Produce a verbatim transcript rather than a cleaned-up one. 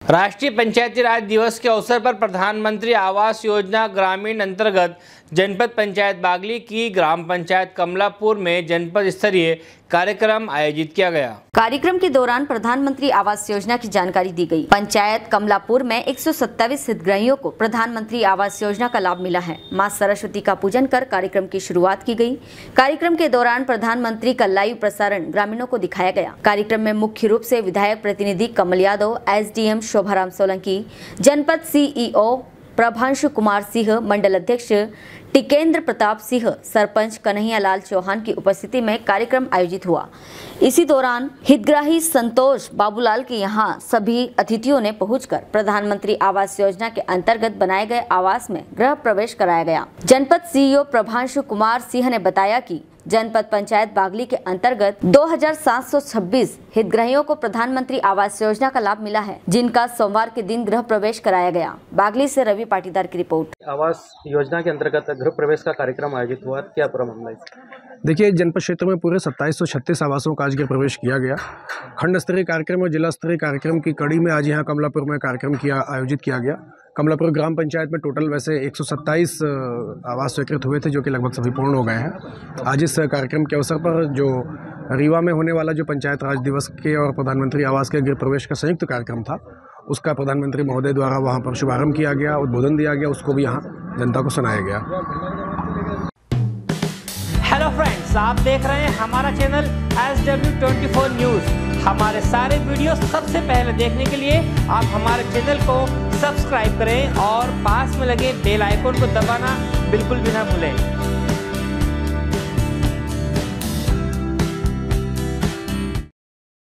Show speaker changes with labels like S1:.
S1: राष्ट्रीय पंचायती राज दिवस के अवसर पर प्रधानमंत्री आवास योजना ग्रामीण अंतर्गत जनपद पंचायत बागली की ग्राम पंचायत कमलापुर में जनपद स्तरीय कार्यक्रम आयोजित किया गया।
S2: कार्यक्रम के दौरान प्रधानमंत्री आवास योजना की जानकारी दी गई। पंचायत कमलापुर में एक सौ सत्ताईस हितग्राहियों को प्रधानमंत्री आवास योजना का लाभ मिला है। मां सरस्वती का पूजन कर कार्यक्रम की शुरुआत की गई। कार्यक्रम के दौरान प्रधानमंत्री का लाइव प्रसारण ग्रामीणों को दिखाया गया। कार्यक्रम में मुख्य रूप से विधायक प्रतिनिधि कमल यादव, एसडीएम शोभाराम सोलंकी, जनपद सीईओ प्रभांशु कुमार सिंह, मंडल अध्यक्ष टिकेंद्र प्रताप सिंह, सरपंच कन्हैया लाल चौहान की उपस्थिति में कार्यक्रम आयोजित हुआ। इसी दौरान हितग्राही संतोष बाबूलाल के यहां सभी अतिथियों ने पहुंचकर प्रधानमंत्री आवास योजना के अंतर्गत बनाए गए आवास में गृह प्रवेश कराया गया। जनपद सीईओ प्रभांशु कुमार सिंह ने बताया कि जनपद पंचायत बागली के अंतर्गत दो हज़ार सात सौ छब्बीस हितग्राहियों को प्रधानमंत्री आवास योजना का लाभ मिला है, जिनका सोमवार के दिन गृह प्रवेश कराया गया। बागली से रवि पाटीदार की रिपोर्ट।
S3: आवास योजना के अंतर्गत गृह प्रवेश का कार्यक्रम आयोजित हुआ, क्या पूरा मामला है?
S4: देखिए, जनपद क्षेत्र में पूरे सत्ताईस सौ छत्तीस आवासों का आज गृह प्रवेश किया गया। खंड स्तरीय कार्यक्रम और जिला स्तरीय कार्यक्रम की कड़ी में आज यहाँ कमलापुर में कार्यक्रम किया आयोजित किया गया। कमलापुर ग्राम पंचायत में टोटल वैसे एक सौ सत्ताईस आवास स्वीकृत हुए थे, जो कि लगभग सभी पूर्ण हो गए हैं। आज इस कार्यक्रम के अवसर पर जो रीवा में होने वाला जो पंचायत राज दिवस के और प्रधानमंत्री आवास के गृह प्रवेश का संयुक्त कार्यक्रम था, उसका प्रधानमंत्री महोदय द्वारा वहाँ पर शुभारंभ किया गया, उद्बोधन दिया गया, उसको भी यहाँ जनता को सुनाया गया।
S1: हेलो फ्रेंड्स, आप देख रहे हैं हमारा channel S W twenty four news. हमारे सारे वीडियो सबसे पहले देखने के लिए आप हमारे चैनल को सब्सक्राइब करें और पास में लगे बेल आइकन को दबाना बिल्कुल भी ना भूलें।